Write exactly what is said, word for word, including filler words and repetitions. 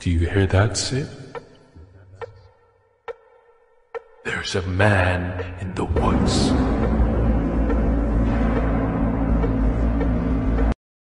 Do you hear that, Sid? There's a man in the woods.